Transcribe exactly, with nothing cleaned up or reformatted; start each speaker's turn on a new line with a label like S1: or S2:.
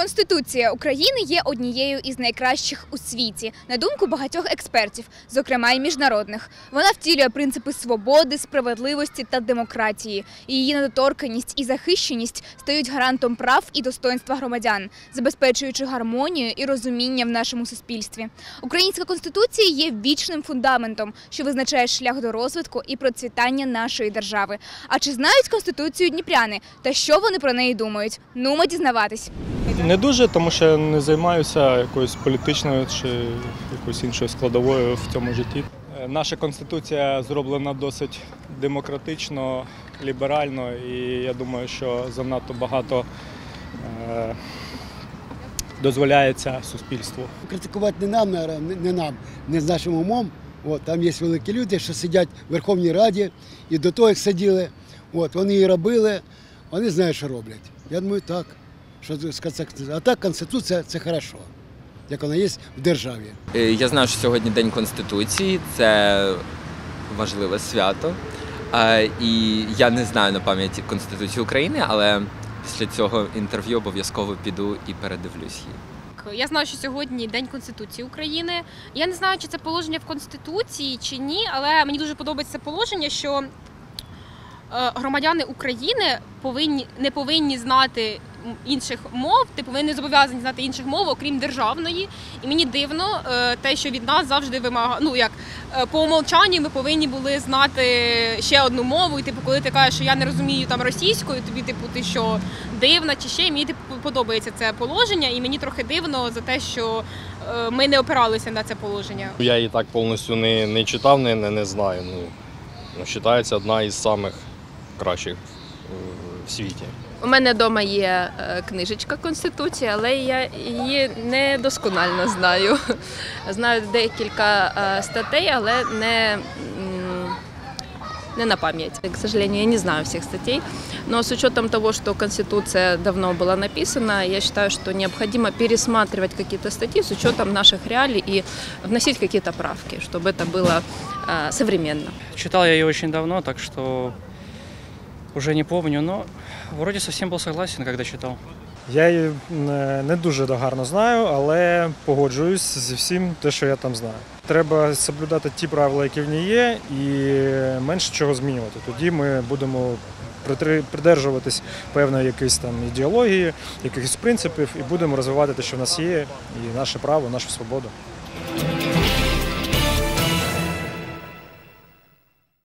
S1: Конституція України є однією із найкращих у світі, на думку багатьох експертів, зокрема й міжнародних. Вона втілює принципи свободи, справедливості та демократії. І її недоторканність і захищеність стають гарантом прав і достоинства громадян, забезпечуючи гармонію і розуміння в нашому суспільстві. Українська Конституція є вічним фундаментом, що визначає шлях до розвитку і процвітання нашої держави. А чи знають Конституцію дніпряни? Та що вони про неї думають? Нумо дізнаватись.
S2: Не дуже, тому що не займаюся якоюсь політичною чи якоюсь іншою складовою в цьому житті. Наша Конституція зроблена досить демократично, ліберально, і я думаю, що занадто багато е, дозволяється суспільству.
S3: Критикувати не нам, не нам, не з нашим умом. От, там є великі люди, що сидять в Верховній Раді, і до того, як сиділи, от, вони її робили, вони знають, що роблять. Я думаю, так. Що, а так Конституція – це хорошо, як вона є в державі.
S4: Я знаю, що сьогодні День Конституції, це важливе свято. І я не знаю на пам'ять Конституцію України, але після цього інтерв'ю обов'язково піду і передивлюсь її.
S5: Я знаю, що сьогодні День Конституції України. Я не знаю, чи це положення в Конституції, чи ні, але мені дуже подобається це положення, що громадяни України повинні, не повинні знати інших мов, ти повинні зобов'язані знати інших мов, окрім державної. І мені дивно те, що від нас завжди вимагає, ну як по умовчанню ми повинні були знати ще одну мову. І типу, коли ти кажеш, що я не розумію там російською, тобі типу ти що дивна чи ще. І мені типу, подобається це положення, і мені трохи дивно за те, що ми не опиралися на це положення.
S6: Я її так повністю не, не читав, не, не, не знаю. Ну, ну, вважається одна із самих кращих в світі.
S7: У мене вдома є книжечка Конституції, але я її не досконально знаю. Знаю декілька статей, але не, не на память. К сожалению, я не знаю всех статей, но с учетом того, что Конституция давно была написана, я считаю, что необходимо пересматривать какие-то статьи с учетом наших реалий и вносить какие-то правки, чтобы это было современно.
S8: Читал я ее очень давно, так что уже не помню, но вроде совсем был согласен, когда читал.
S2: Я її не дуже гарно знаю, але погоджуюсь зі всім те, що я там знаю. Треба соблюдати ті правила, які в ній є, і менше чого змінювати. Тоді ми будемо придержуватись певної якоїсь там ідеології, якихось принципів, і будемо розвивати те, що в нас є, і наше право, нашу свободу.